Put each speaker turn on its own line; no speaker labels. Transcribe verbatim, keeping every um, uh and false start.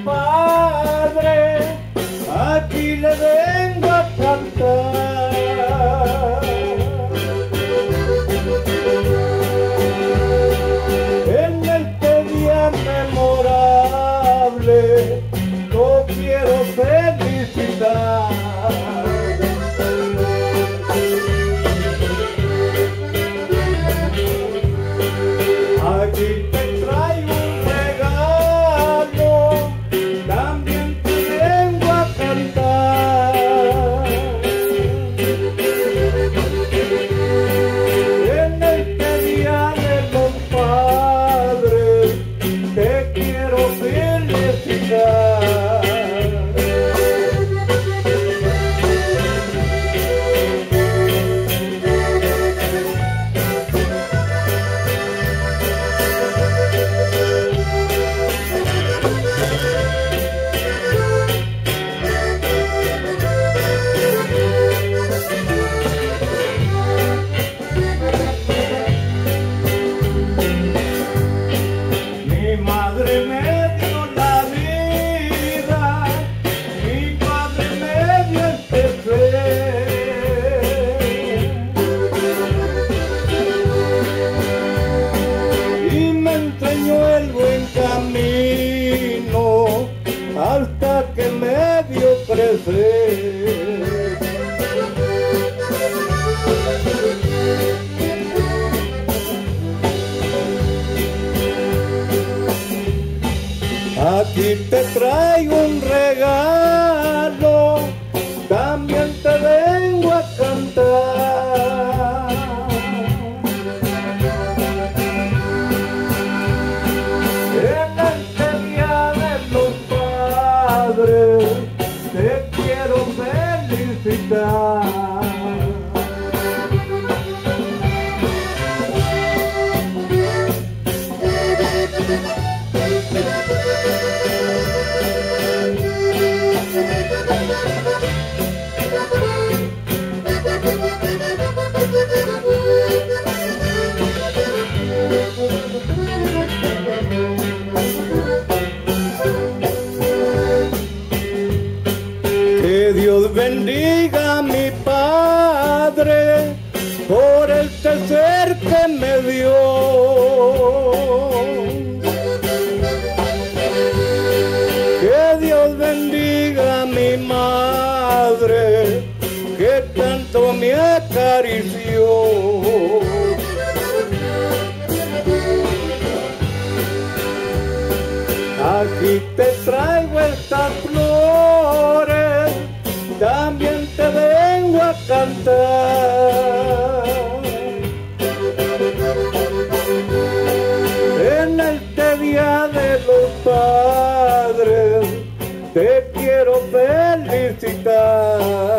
padre, aquí le vengo a cantar. En este día memorable lo quiero felicitar. Aquí te traigo un regalo, también te vengo a cantar. En este día de los padres te quiero felicitar. Mi madre me dio la vida, mi padre me dio este fe. Y me enseñó el buen camino hasta que me dio crecer. Aquí te traigo un regalo, también te vengo a cantar. En este día de los padres te quiero felicitar. Que Dios bendiga a mi padre por este ser que me dio. Que Dios bendiga a mi madre que tanto me acarició. Aquí te traigo estas flores, también te vengo a cantar. En este día de los padres te quiero felicitar.